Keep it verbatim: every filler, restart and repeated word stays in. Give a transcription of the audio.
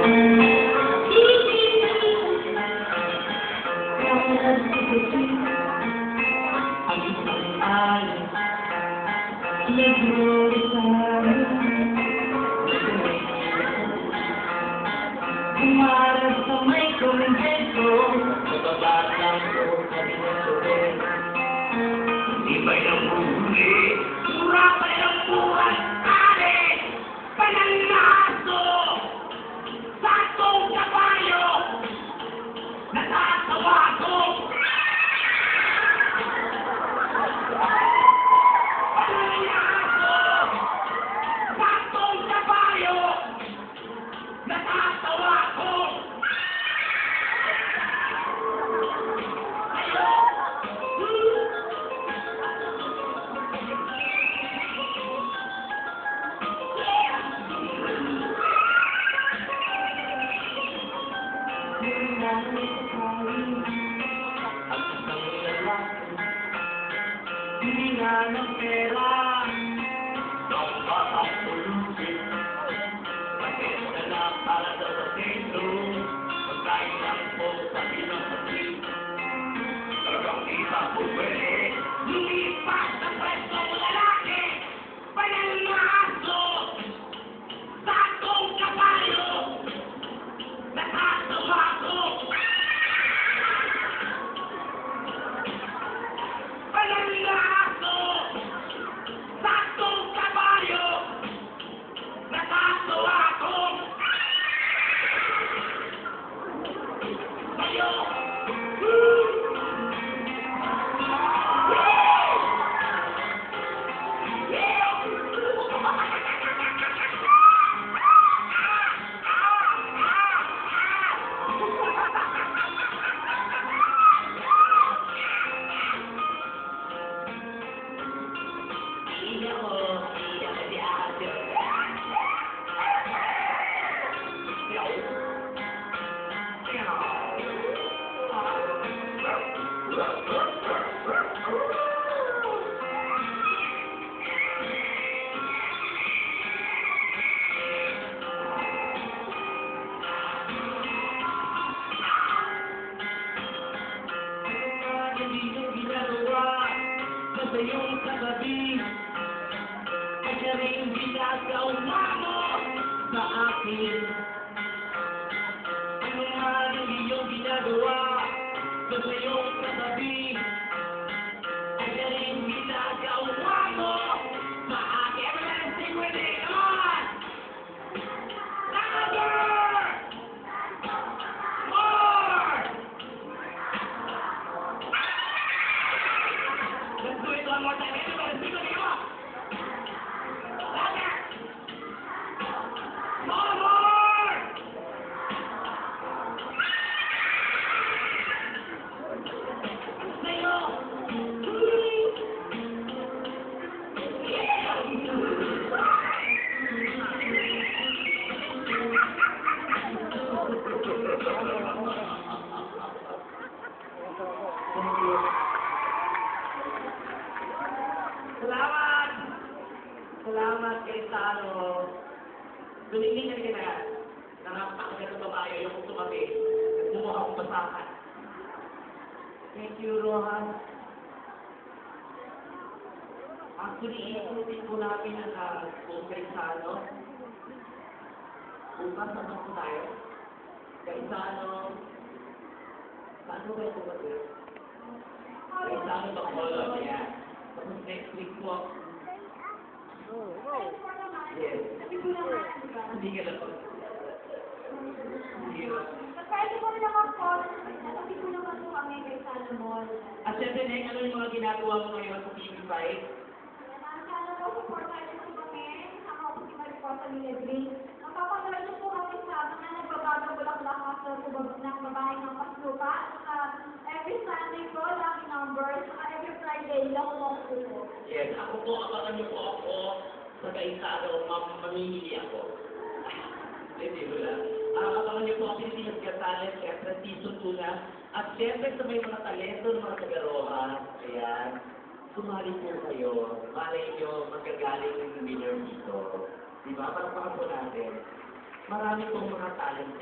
Umarap sa may kumbento, nababatang ko kami na sobe. Hindi ba'y nabuhuli? Mura ba'y ang buhay? Kare! Panangaso! Satong kabayo! Natatawa ko! Panangaso! Satong kabayo! Natatawa ko! Ang isang lalaki, hindi nga ng pera, napakapulutin. Bakit na lang para daw sa sento, magkain lang po sa pinapati. Talagang isa po pwede, lumipas sa pwestong lalaki, panangaso, sakong kabayo, natatawa ko. Panangaso, sakong kabayo, natatawa ko. Kayo! Hindi ako, hindi ako di ahasyo. Hindi nyo ginagawa basta yung kagabi. Kaya rin ginagawa mo sa akin. Ano man ang iyong ginagawa basta yung kagabi. Kaya rin ginagawa mo sa akin. Everyone sing with me, come on! Louder! More! Let's do it one more time. Everybody sing with me, come on! Louder! More, more! Say no! Salamat! Salamat kay Tano. Dumingin ka na. Nakapakagad sa babae yung tumabi. Nagmumukha akong basahan. Thank you, Rohan. Actually, ikutin ko namin ang uh, kay Tano. Bukas naman po tayo. Kay Tano. Saan mo ba ito ba ito? Kay Tano ba ko? Yeah. Tapos next week po. Yes. Hindi ka lang po. Hindi ka. Pwede ko naman po, sabi ko naman po kami kay Salomon. At syempre, Nek, ano yung mga ginagawa mo ngayon sa T V five? Sana po, supportahan niyo po kami. Sama po si Maripo sa Milagring. Napapanood niyo po kami sa mga nagbabagang bulaklak sa subag ng babae ng Paslupa. At every Sunday po, lucky numbers. At every Friday, lang po po. Yes, ako po, abangan niyo po ako sa kaisado, mamimili ako. Hindi mo lang. Uh, abangan niyo po ako sa Pilipinas Got Talent, syempre season two na. At syempre sa may mga talento ng mga tagaroha, ayan, sumali po kayo. Malay niyo, magagaling yung winner dito. Diba? Para po natin. Marami pong mga talent